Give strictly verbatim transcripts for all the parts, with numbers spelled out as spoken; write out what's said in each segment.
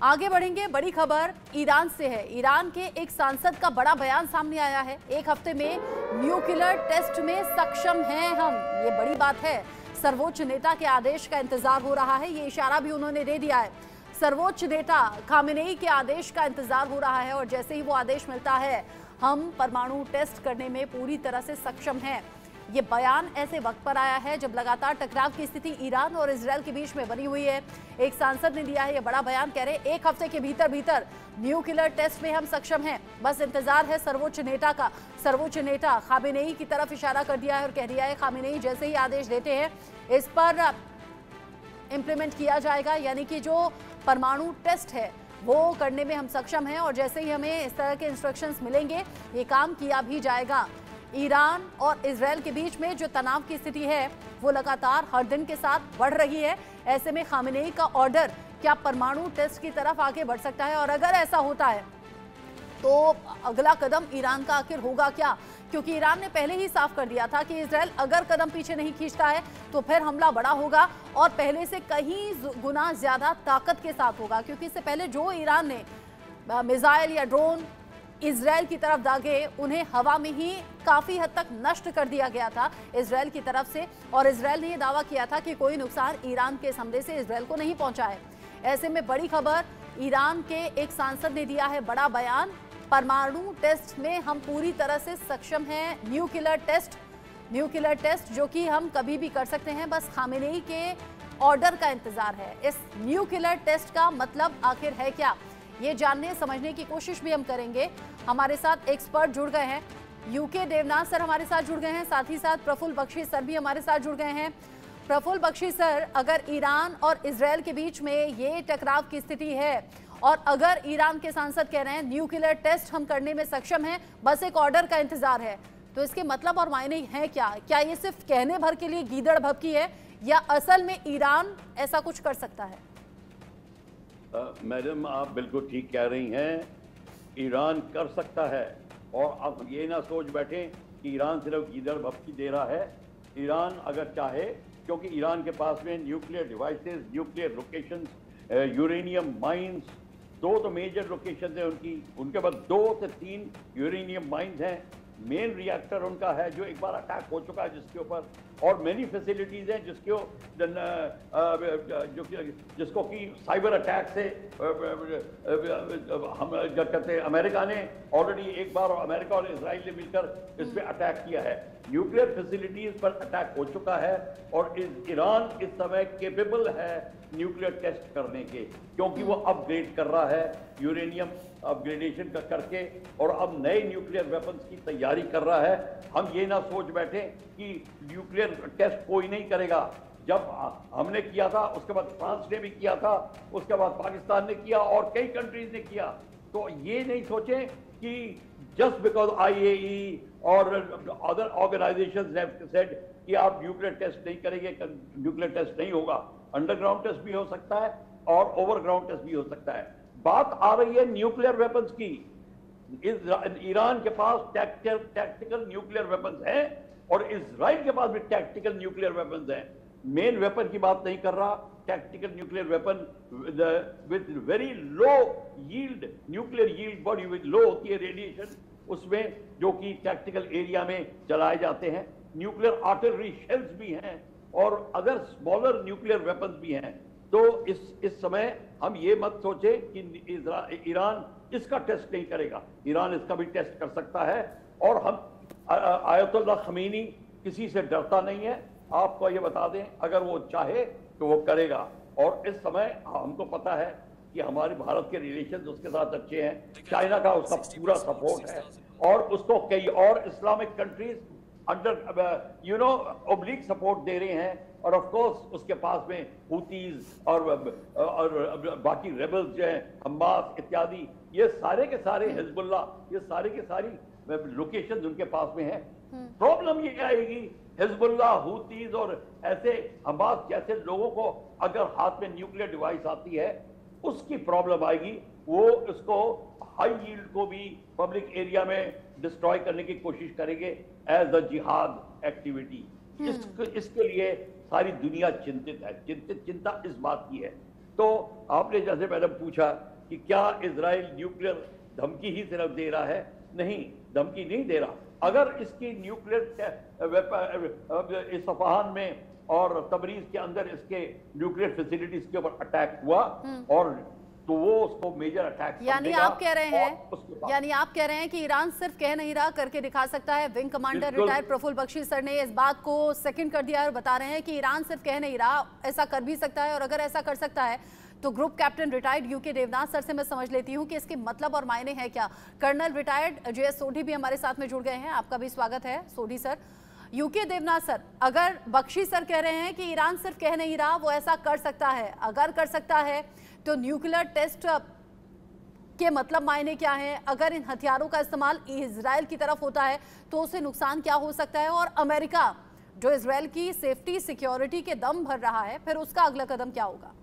आगे बढ़ेंगे। बड़ी खबर ईरान से है। ईरान के एक सांसद का बड़ा बयान सामने आया है। एक हफ्ते में न्यूक्लियर टेस्ट में सक्षम हैं हम, ये बड़ी बात है। सर्वोच्च नेता के आदेश का इंतजार हो रहा है, ये इशारा भी उन्होंने दे दिया है। सर्वोच्च नेता खामेनेई के आदेश का इंतजार हो रहा है और जैसे ही वो आदेश मिलता है हम परमाणु टेस्ट करने में पूरी तरह से सक्षम हैं। ये बयान ऐसे वक्त पर आया है जब लगातार टकराव की स्थिति ईरान और इजरायल के बीच में बनी हुई है। एक सांसद ने दिया है ये बड़ा बयान, कह रहे एक हफ्ते के भीतर भीतर न्यूक्लियर टेस्ट में हम सक्षम हैं, बस इंतजार है सर्वोच्च नेता का। सर्वोच्च नेता खामेनेई की तरफ इशारा कर दिया है और कह दिया है खामेनेई जैसे ही आदेश देते हैं इस पर इम्प्लीमेंट किया जाएगा, यानी कि जो परमाणु टेस्ट है वो करने में हम सक्षम हैं और जैसे ही हमें इस तरह के इंस्ट्रक्शंस मिलेंगे ये काम किया भी जाएगा। ईरान और इजरायल के बीच में जो तनाव की स्थिति है वो लगातार हर दिन के साथ बढ़ रही है। ऐसे में खामेनेई का ऑर्डर क्या परमाणु टेस्ट की तरफ आगे बढ़ सकता है और अगर ऐसा होता है तो अगला कदम ईरान का आखिर होगा क्या? क्योंकि ईरान ने पहले ही साफ कर दिया था कि इजरायल अगर कदम पीछे नहीं खींचता है तो फिर हमला बड़ा होगा और पहले से कहीं गुना ज्यादा ताकत के साथ होगा। क्योंकि इससे पहले जो ईरान ने मिसाइल या ड्रोन इजरायल की तरफ दागे उन्हें हवा में ही काफी हद तक नष्ट कर दिया गया था इजरायल की तरफ से और इजरायल ने यह दावा किया था कि कोई नुकसान ईरान के इस हमले से इजरायल को नहीं पहुंचा है। ऐसे में बड़ी खबर, ईरान के एक सांसद ने दिया है बड़ा बयान, परमाणु टेस्ट में हम पूरी तरह से सक्षम हैं। न्यूक्लियर टेस्ट न्यूक्लियर टेस्ट जो कि हम कभी भी कर सकते हैं, बस खामेनेई के ऑर्डर का इंतजार है। इस न्यूक्लियर टेस्ट का मतलब आखिर है क्या, ये जानने समझने की कोशिश भी हम करेंगे। हमारे साथ एक्सपर्ट जुड़ गए हैं, यूके देवनाथ सर हमारे साथ जुड़ गए हैं, साथ ही साथ प्रफुल्ल बख्शी सर भी हमारे साथ जुड़ गए हैं। प्रफुल्ल बख्शी सर, अगर ईरान और इजरायल के बीच में ये टकराव की स्थिति है और अगर ईरान के सांसद कह रहे हैं न्यूक्लियर टेस्ट हम करने में सक्षम हैं, बस एक ऑर्डर का इंतजार है, तो इसके मतलब और मायने हैं क्या? क्या ये सिर्फ कहने भर के लिए गीदड़ भभकी है या असल में ईरान ऐसा कुछ कर सकता है? मैडम आप बिल्कुल ठीक कह रही हैं, ईरान कर सकता है। और आप ये ना सोच बैठें कि ईरान सिर्फ गीदड़ भभकी दे रहा है। ईरान अगर चाहे, क्योंकि ईरान के पास में nuclear devices, nuclear locations, uranium mines, दो तो मेजर लोकेशन है उनकी, उनके बाद दो से तीन यूरेनियम माइंस हैं। मेन रिएक्टर उनका है जो एक बार अटैक हो चुका है जिसके ऊपर, और मेनी फैसिलिटीज हैं जिसको जो जिसको कि साइबर अटैक से हम क्या कहते हैं, अमेरिका ने ऑलरेडी एक बार अमेरिका और इजराइल ने मिलकर इस पर अटैक किया है। न्यूक्लियर फैसिलिटीज पर अटैक हो चुका है और इस ईरान इस समय केपेबल है न्यूक्लियर टेस्ट करने के, क्योंकि वो अपग्रेड कर रहा है, यूरेनियम अपग्रेडेशन का करके, और अब नए न्यूक्लियर वेपन्स की तैयारी कर रहा है। हम ये ना सोच बैठे कि न्यूक्लियर टेस्ट कोई नहीं करेगा। जब हमने किया था उसके बाद फ्रांस ने भी किया था, उसके बाद पाकिस्तान ने किया और कई कंट्रीज ने किया। तो ये नहीं सोचें कि जस्ट बिकॉज आईएई और अदर ऑर्गेनाइजेशंस हैव सेड कि आप न्यूक्लियर टेस्ट नहीं करेंगे, न्यूक्लियर टेस्ट नहीं होगा। अंडरग्राउंड टेस्ट भी हो सकता है और ओवरग्राउंड टेस्ट भी हो सकता है। बात आ रही है न्यूक्लियर वेपन्स की। ईरान के पास टैक्टिकल न्यूक्लियर वेपन्स हैं और इजराइल के पास भी टैक्टिकल न्यूक्लियर वेपन्स हैं। मेन वेपन की बात नहीं कर रहा, tactical nuclear weapon with very low yield, nuclear yield बड़ी लो होती है रेडिएशन उसमें, जो कि टैक्टिकल एरिया में चलाए जाते हैं। न्यूक्लियर आर्टिलरी शेल्स भी हैं और अदर स्मॉलर न्यूक्लियर वेपन्स भी हैं। तो इस इस समय हम ये मत सोचें कि ईरान इसका टेस्ट नहीं करेगा, ईरान इसका भी टेस्ट कर सकता है। और हम आयतुल्लाह खमीनी किसी से डरता नहीं है, आपको ये बता दें, अगर वो चाहे तो वो करेगा। और इस समय हमको पता है कि हमारे भारत के रिलेशन उसके साथ अच्छे हैं, चाइना का उसका पूरा सपोर्ट है और उसको कई और Islamic countries under you know oblique support दे रहे हैं। और ऑफ कोर्स उसके पास में हुतीज और, और बाकी रेबल्स जो हैं, हमास इत्यादि, ये सारे के सारे, हिजबुल्ला, ये सारे के सारी लोकेशन उनके पास में है। प्रॉब्लम ये आएगी, हिजबुल्ला, हुतीज और ऐसे हमास जैसे लोगों को अगर हाथ में न्यूक्लियर डिवाइस आती है उसकी प्रॉब्लम आएगी। वो इसको हाई यील्ड को भी पब्लिक एरिया में डिस्ट्रॉय करने की कोशिश करेंगे एज अ जिहाद एक्टिविटी। इस, इसके लिए सारी दुनिया चिंतित है। चिंतित चिंता इस बात की है तो आपने जैसे मैडम पूछा कि क्या इजराइल न्यूक्लियर धमकी ही सिर्फ दे रहा है, नहीं, धमकी नहीं दे रहा। अगर इसकी न्यूक्लियर इस्फहान में और तबरीज के अंदर इसके न्यूक्लियर फैसिलिटीज के ऊपर अटैक हुआ और तो वो उसको मेजर अटैक, यानी आप कह रहे हैं यानी आप कह रहे हैं कि ईरान सिर्फ कह नहीं रहा, करके दिखा सकता है। Wing commander retired Prafull Bakshi sir ने इस बात को सेकंड कर दिया और बता रहे हैं कि ईरान सिर्फ कह नहीं रहा, ऐसा कर भी सकता है। और अगर ऐसा कर सकता है तो group captain retired U K Devnath sir से मैं समझ लेती हूं कि इसके मतलब और मायने हैं क्या। Colonel retired J S Sodhi भी हमारे साथ में जुड़ गए हैं, आपका भी स्वागत है Sodhi sir. U K Devnath sir, अगर बख्शी सर कह रहे हैं कि ईरान सिर्फ कह नहीं रहा, वो ऐसा कर सकता है, अगर कर सकता है तो न्यूक्लियर टेस्ट के मतलब मायने क्या हैं? अगर इन हथियारों का इस्तेमाल इजराइल की तरफ होता है तो उसे नुकसान क्या हो सकता है? और अमेरिका जो इजराइल की सेफ्टी सिक्योरिटी के दम भर रहा है, फिर उसका अगला कदम क्या होगा?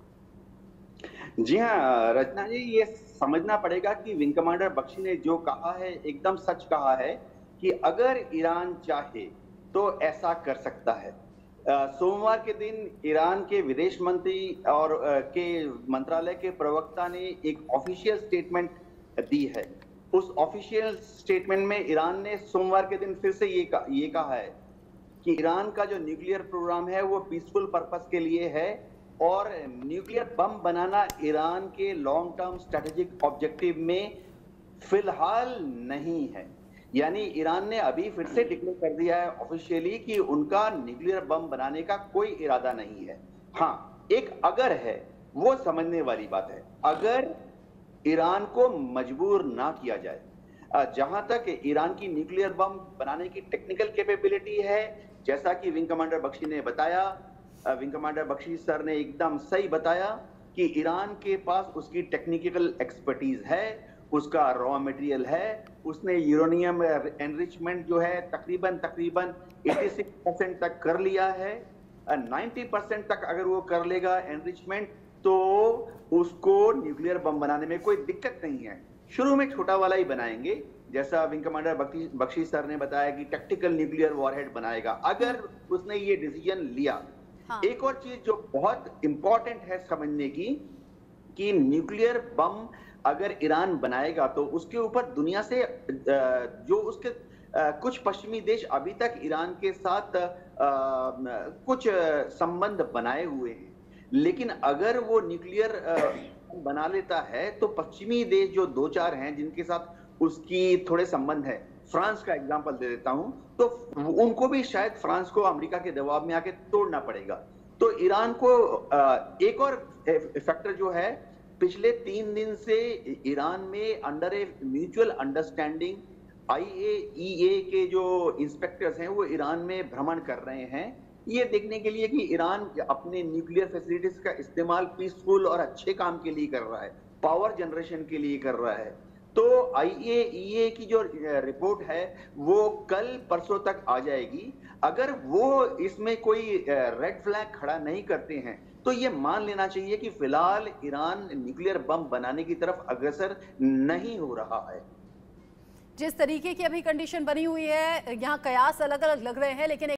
जी हाँ रचना जी, ये समझना पड़ेगा कि विंग कमांडर बख्शी ने जो कहा है एकदम सच कहा है कि अगर ईरान चाहे तो ऐसा कर सकता है। सोमवार के दिन ईरान के विदेश मंत्री और आ, के मंत्रालय के प्रवक्ता ने एक ऑफिशियल स्टेटमेंट दी है। उस ऑफिशियल स्टेटमेंट में ईरान ने सोमवार के दिन फिर से ये कहा, ये कहा है कि ईरान का जो न्यूक्लियर प्रोग्राम है वो पीसफुल पर्पस के लिए है और न्यूक्लियर बम बनाना ईरान के लॉन्ग टर्म स्ट्रेटेजिक ऑब्जेक्टिव में फिलहाल नहीं है। यानी ईरान ने अभी फिर से डिक्लेयर कर दिया है ऑफिशियली कि उनका न्यूक्लियर बम बनाने का कोई इरादा नहीं है। हाँ, एक अगर है, वो समझने वाली बात है। अगर ईरान को मजबूर ना किया जाए, जहां तक ईरान की न्यूक्लियर बम बनाने की टेक्निकल कैपेबिलिटी है, जैसा कि विंग कमांडर बख्शी ने बताया, विंग कमांडर बख्शी सर ने एकदम सही बताया कि ईरान के पास उसकी टेक्निकल एक्सपर्टीज है, उसका रॉ मटेरियल है, उसने यूरेनियम एनरिचमेंट जो है तकरीबन तकरीबन छियासी परसेंट तक कर लिया है। नब्बे परसेंट तक अगर वो कर लेगा एनरिचमेंट तो उसको न्यूक्लियर बम बनाने में कोई दिक्कत नहीं है। शुरू में छोटा वाला ही बनाएंगे, जैसा wing commander Bakshi Bakshi sir ने बताया कि टैक्टिकल न्यूक्लियर वॉरहेड बनाएगा अगर उसने ये डिसीजन लिया। हाँ। एक और चीज जो बहुत इंपॉर्टेंट है समझने की कि न्यूक्लियर बम अगर ईरान बनाएगा तो उसके ऊपर दुनिया से जो उसके कुछ पश्चिमी देश अभी तक ईरान के साथ कुछ संबंध बनाए हुए हैं, लेकिन अगर वो न्यूक्लियर बना लेता है तो पश्चिमी देश जो दो चार हैं जिनके साथ उसकी थोड़े संबंध है, फ्रांस का एग्जांपल दे देता हूं, तो उनको भी शायद फ्रांस को अमेरिका के दबाव में आके तोड़ना पड़ेगा। तो ईरान को एक और फैक्टर जो है, पिछले तीन दिन से ईरान में under a mutual understanding I A E A के जो इंस्पेक्टर्स हैं वो ईरान में भ्रमण कर रहे हैं, ये देखने के लिए कि ईरान अपने न्यूक्लियर फैसिलिटीज का इस्तेमाल पीसफुल और अच्छे काम के लिए कर रहा है, पावर जनरेशन के लिए कर रहा है। तो आई ए ई ए की जो रिपोर्ट है वो कल परसों तक आ जाएगी। अगर वो इसमें कोई रेड फ्लैग खड़ा नहीं करते हैं तो ये मान लेना चाहिए कि फिलहाल ईरान न्यूक्लियर बम बनाने की तरफ अग्रसर नहीं हो रहा है। जिस तरीके की अभी कंडीशन बनी हुई है, यहाँ कयास अलग अलग लग रहे हैं, लेकिन